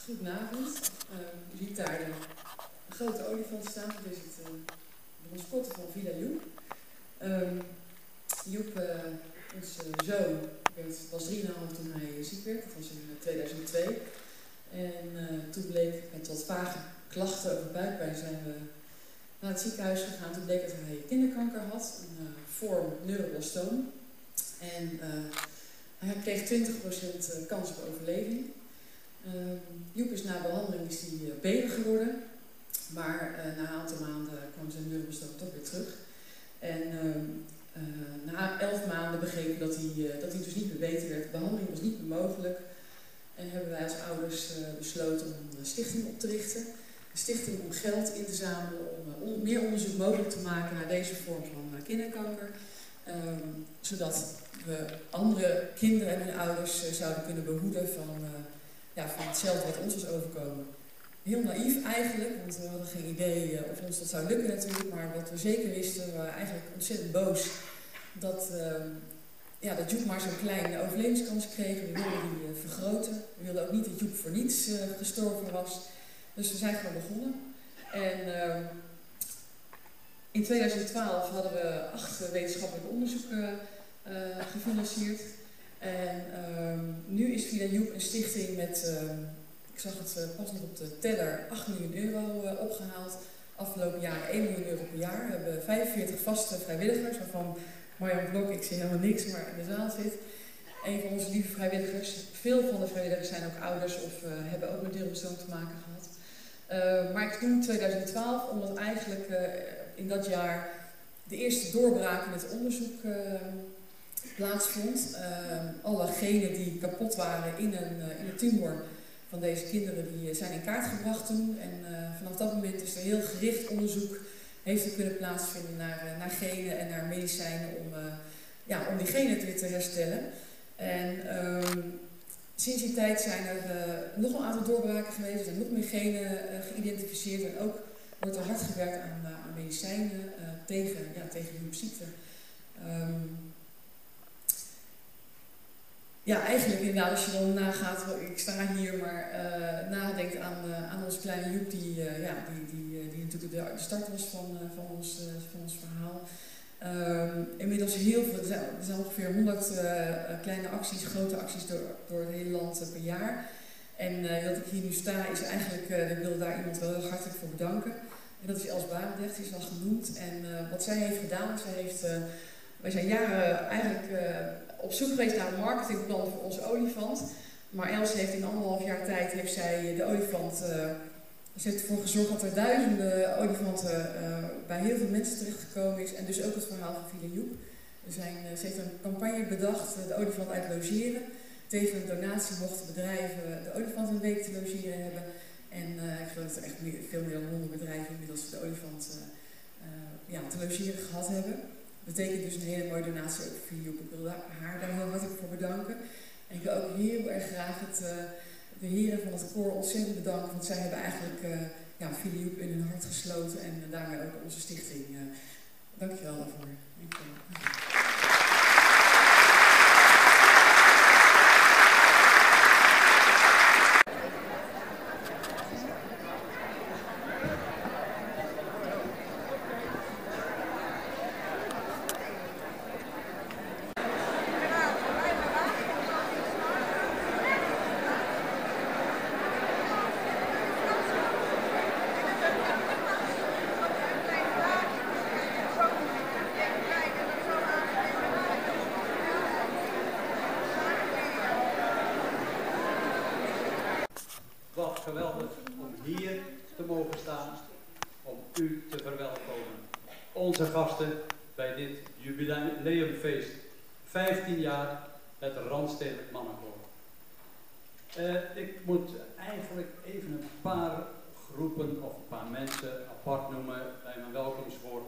Goedenavond. U ziet daar de grote olifant staan. Dit is het mascotte van Villa Joep. Joep, onze zoon, was 3,5 toen hij ziek werd. Dat was in 2002. En toen bleek, met wat vage klachten over buikpijn, zijn we naar het ziekenhuis gegaan. Toen bleek dat hij kinderkanker had, een vorm neuroblastoom. En hij kreeg 20% kans op overleving. Joep is na behandeling beter geworden, maar na een aantal maanden kwam zijn neuroblastoom toch weer terug. En na 11 maanden begrepen dat hij dus niet meer beter werd. De behandeling was niet meer mogelijk. En hebben wij als ouders besloten om een stichting op te richten. Een stichting om geld in te zamelen om meer onderzoek mogelijk te maken naar deze vorm van kinderkanker. Zodat we andere kinderen en hun ouders zouden kunnen behoeden van hetzelfde wat ons was overkomen. Heel naïef eigenlijk, want we hadden geen idee of ons dat zou lukken natuurlijk. Maar wat we zeker wisten, we waren eigenlijk ontzettend boos dat Joep maar zo'n kleine overlevingskans kreeg. We wilden die vergroten. We wilden ook niet dat Joep voor niets gestorven was. Dus we zijn gewoon begonnen. En in 2012 hadden we 8 wetenschappelijke onderzoeken gefinancierd. En nu is Villa Joep een stichting met, ik zag het pas nog op de teller, 8 miljoen euro opgehaald. Afgelopen jaar 1 miljoen euro per jaar. We hebben 45 vaste vrijwilligers, waarvan Marjan Blok, ik zie helemaal niks, maar in de zaal zit. Een van onze lieve vrijwilligers. Veel van de vrijwilligers zijn ook ouders of hebben ook met neuroblastoom te maken gehad. Maar ik noem 2012 omdat eigenlijk in dat jaar de eerste doorbraak in het onderzoek plaatsvond. Alle genen die kapot waren in een tumor van deze kinderen, die zijn in kaart gebracht toen. En vanaf dat moment is er heel gericht onderzoek heeft er kunnen plaatsvinden naar genen en naar medicijnen om die genen weer te herstellen. En sinds die tijd zijn er nog een aantal doorbraken geweest, er zijn nog meer genen geïdentificeerd en ook wordt er hard gewerkt aan medicijnen tegen Joepziekte. Eigenlijk inderdaad, als je dan nagaat, ik sta hier, maar nadenkt aan onze kleine Joep, die natuurlijk de start was van ons verhaal. Inmiddels heel veel, er zijn ongeveer 100 kleine acties, grote acties door het hele land per jaar. En dat ik hier nu sta is eigenlijk, ik wil daar iemand wel heel hartelijk voor bedanken. En dat is Els Barendrecht, die is al genoemd. En wat zij heeft gedaan, wij zijn jaren eigenlijk op zoek geweest naar een marketingplan voor onze olifant. Maar Els heeft in 1,5 jaar tijd de olifant, ze heeft ervoor gezorgd dat er duizenden olifanten bij heel veel mensen terechtgekomen is. En dus ook het verhaal van Villa Joep. Ze heeft een campagne bedacht, de olifant uit logeren. Tegen een donatie mochten bedrijven de olifant een week te logeren hebben. En ik geloof dat er echt veel meer dan 100 bedrijven inmiddels de olifant te logeren gehad hebben. Dat betekent dus een hele mooie donatie ook voor Villa Joep. Ik wil haar daar heel hartelijk voor bedanken. En ik wil ook heel erg graag de heren van het koor ontzettend bedanken, want zij hebben eigenlijk Villa Joep in hun hart gesloten en daarmee ook onze stichting. Dankjewel daarvoor. Dankjewel. Wat geweldig om hier te mogen staan, om u te verwelkomen. Onze gasten bij dit jubileumfeest. 15 jaar het Randstedelijk Mannenkoor. Ik moet eigenlijk even een paar groepen of een paar mensen apart noemen bij mijn welkomstwoord.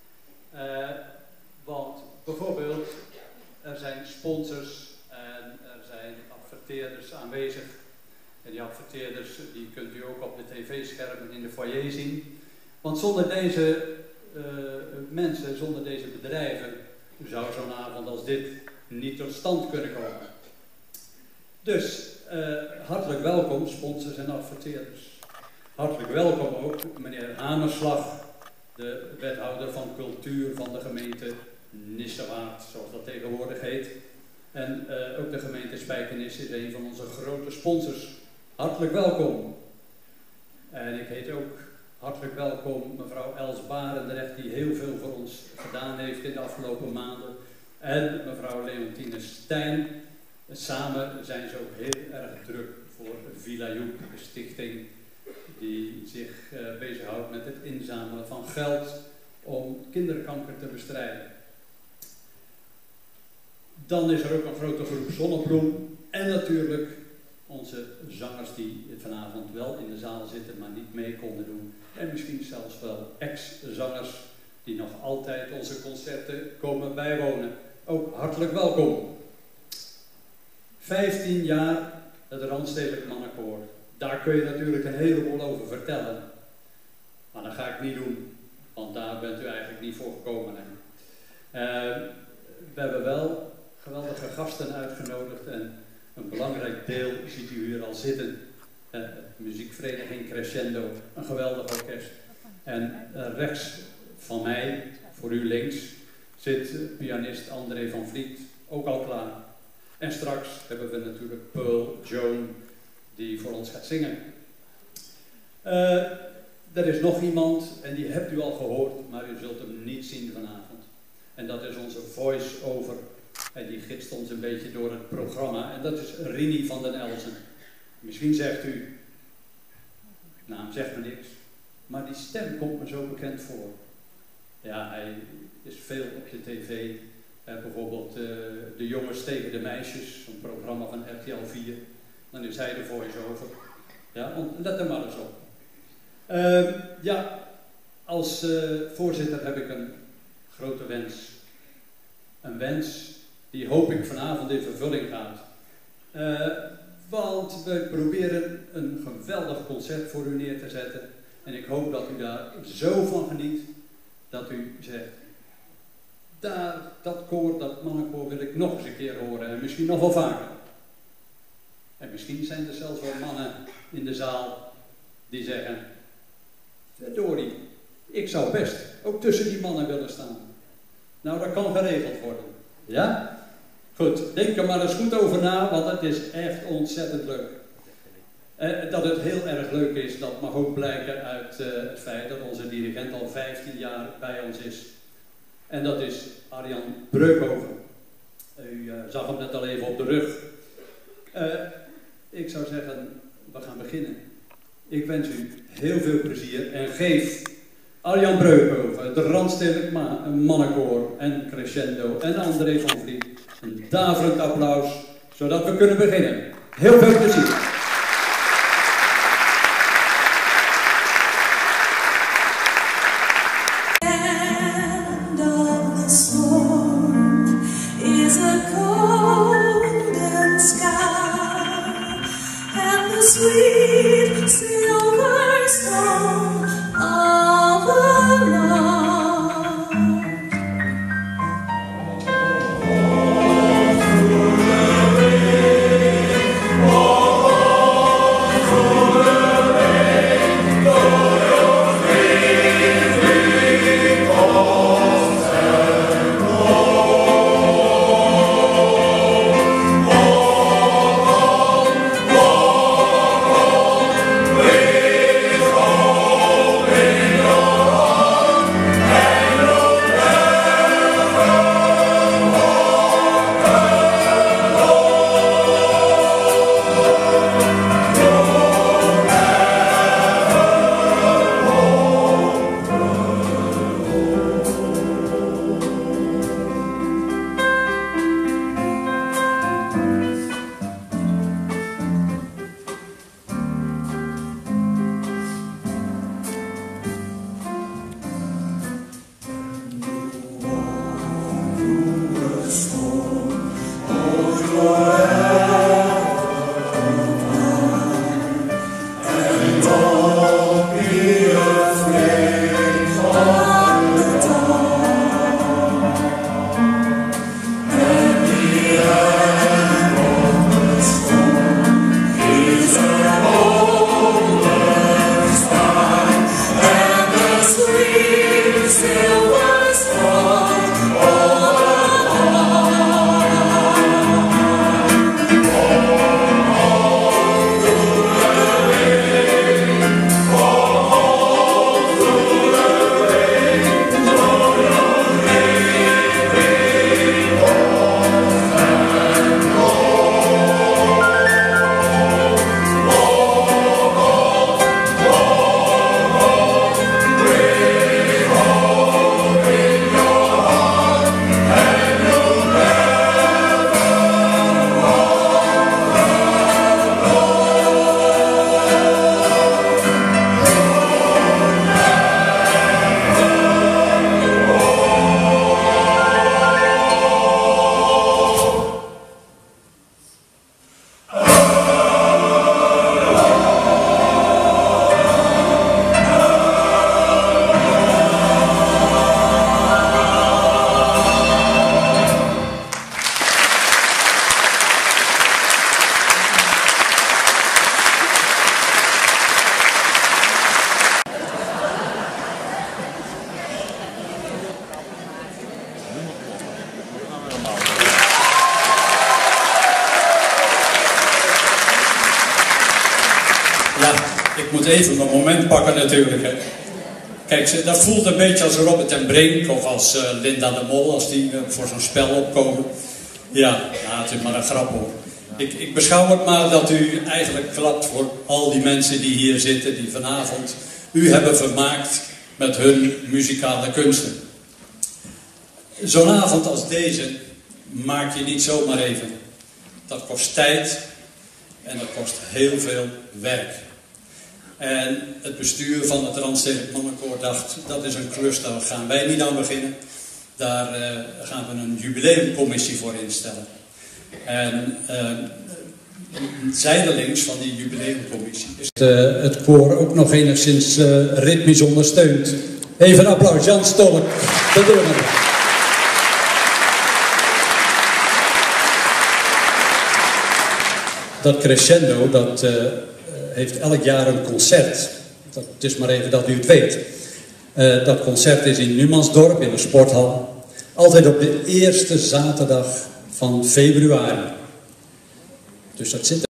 Want bijvoorbeeld, er zijn sponsors en er zijn adverteerders aanwezig. En die adverteerders die kunt u ook op de tv-schermen in de foyer zien. Want zonder deze mensen, zonder deze bedrijven, zou zo'n avond als dit niet tot stand kunnen komen. Dus Hartelijk welkom, sponsors en adverteerders. Hartelijk welkom ook meneer Hamerslag, de wethouder van cultuur van de gemeente Nissewaard, zoals dat tegenwoordig heet. En ook de gemeente Spijkenis is een van onze grote sponsors. Hartelijk welkom. En ik heet ook hartelijk welkom mevrouw Els Barendrecht, die heel veel voor ons gedaan heeft in de afgelopen maanden. En mevrouw Leontine Stijn. Samen zijn ze ook heel erg druk voor Villa Joep, de stichting die zich bezighoudt met het inzamelen van geld om kinderkanker te bestrijden. Dan is er ook een grote groep Zonnebloem en natuurlijk onze zangers die vanavond wel in de zaal zitten, maar niet mee konden doen. En misschien zelfs wel ex-zangers die nog altijd onze concerten komen bijwonen. Ook hartelijk welkom. 15 jaar het Randstedelijk Mannenkoor. Daar kun je natuurlijk een heleboel over vertellen. Maar dat ga ik niet doen, want daar bent u eigenlijk niet voor gekomen. We hebben wel geweldige gasten uitgenodigd en een belangrijk deel ziet u hier al zitten. Muziekvereniging Crescendo, een geweldig orkest. En rechts van mij, voor u links, zit pianist André van Vliet, ook al klaar. En straks hebben we natuurlijk Pearl Joan, die voor ons gaat zingen. Er is nog iemand, en die hebt u al gehoord, maar u zult hem niet zien vanavond. En dat is onze voice-over. En die gidst ons een beetje door het programma. En dat is Rini van den Elzen. Misschien zegt u, naam zegt me niks, maar die stem komt me zo bekend voor. Ja, hij is veel op de tv. Bijvoorbeeld De Jongens tegen de Meisjes, een programma van RTL 4. Dan is hij de voice-over. Ja, let er maar eens op. Ja, als voorzitter heb ik een grote wens. Een wens die hoop ik vanavond in vervulling gaat. Want we proberen een geweldig concert voor u neer te zetten. En ik hoop dat u daar zo van geniet, dat u zegt, dat koor, dat mannenkoor wil ik nog eens een keer horen. En misschien nog wel vaker. En misschien zijn er zelfs wel mannen in de zaal die zeggen, verdorie, ik zou best ook tussen die mannen willen staan. Nou, dat kan geregeld worden. Ja? Goed, denk er maar eens goed over na, want het is echt ontzettend leuk. Dat het heel erg leuk is, dat mag ook blijken uit het feit dat onze dirigent al 15 jaar bij ons is. En dat is Arjan Breukhoven. U zag hem net al even op de rug. Ik zou zeggen, we gaan beginnen. Ik wens u heel veel plezier en geef Arjan Breukhoven, het Randstedelijk Mannenkoor en Crescendo en André van Vliet een daverend applaus, zodat we kunnen beginnen. Heel veel plezier. Sweet silver song of love. Oh, Ja, ik moet even mijn moment pakken natuurlijk. Hè. Kijk, dat voelt een beetje als Robert en Brink of als Linda de Mol, als die voor zo'n spel opkomen. Ja, het is maar een grap hoor. Ik beschouw het maar dat u eigenlijk klapt voor al die mensen die hier zitten, die vanavond u hebben vermaakt met hun muzikale kunsten. Zo'n avond als deze maak je niet zomaar even. Dat kost tijd en dat kost heel veel werk. En het bestuur van het Randstedelijk Mannenkoor dacht, dat is een klus, daar gaan wij niet aan beginnen. Daar gaan we een jubileumcommissie voor instellen. En zijdelings van die jubileumcommissie is het koor ook nog enigszins ritmisch ondersteund. Even een applaus, Jan Stolk, de drummer. Dat crescendo, dat heeft elk jaar een concert. Het is maar even dat u het weet. Dat concert is in Numansdorp, in een sporthal. Altijd op de eerste zaterdag van februari. Dus dat zit er.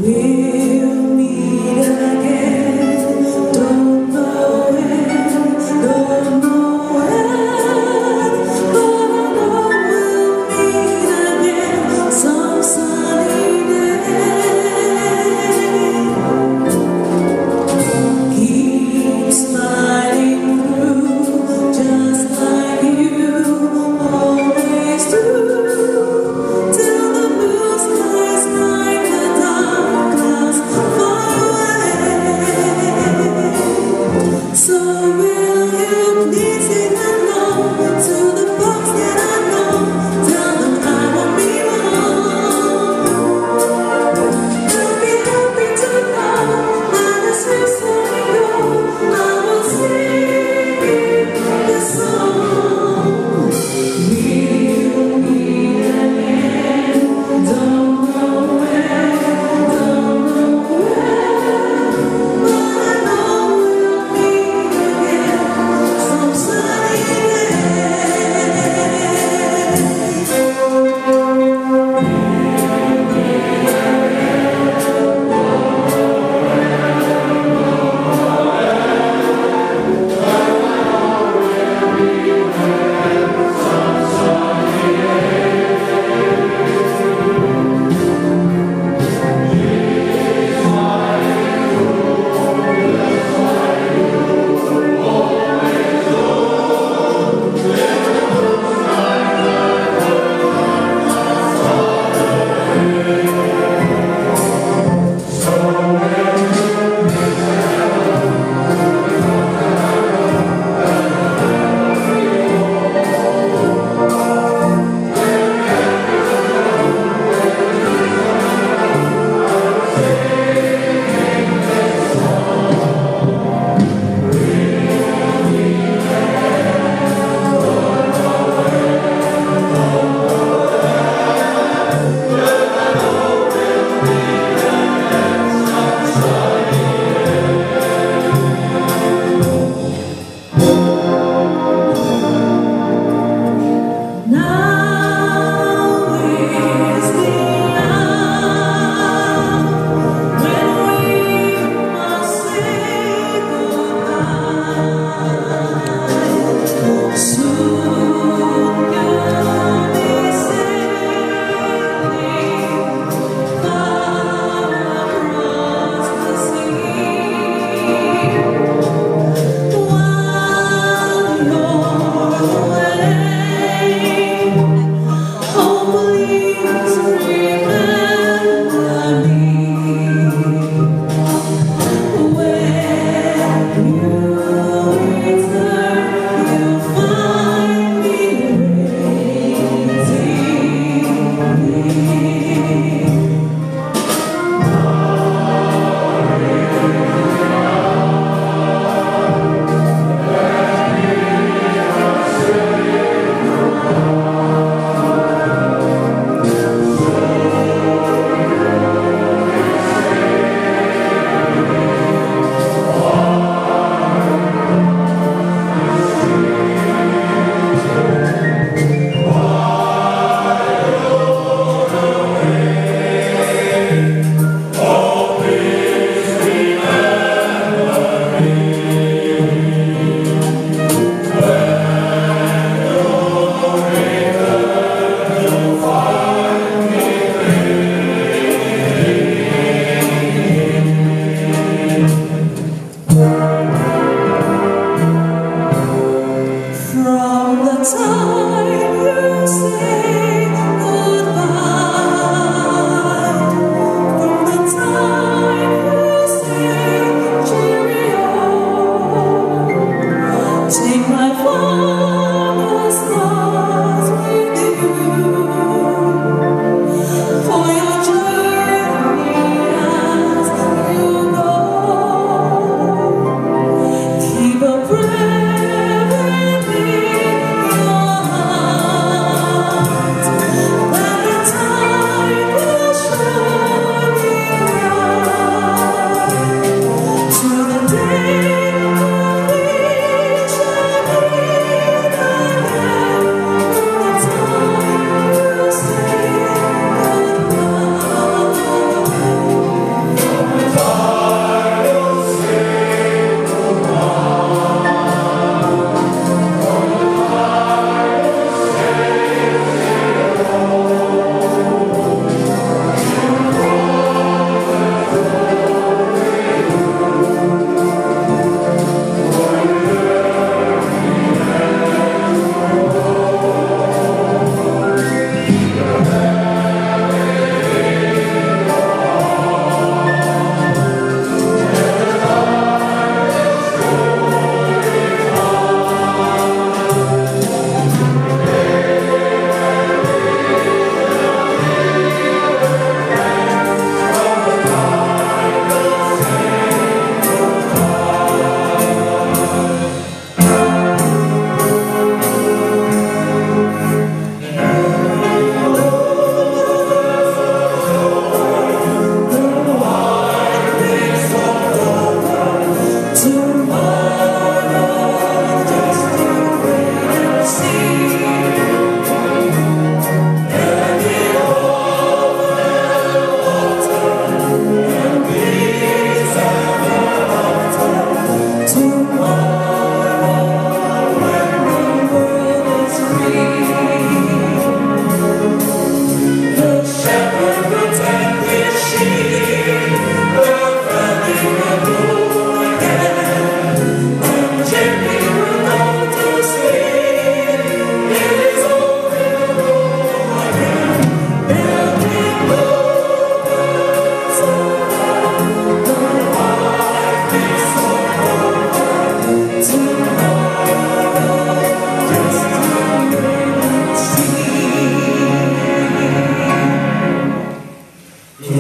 We'll meet again, don't know when.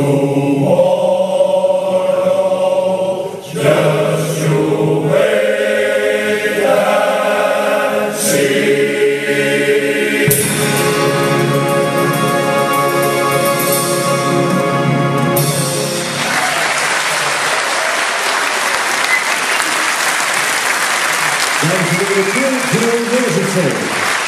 Dames en heren, veel music.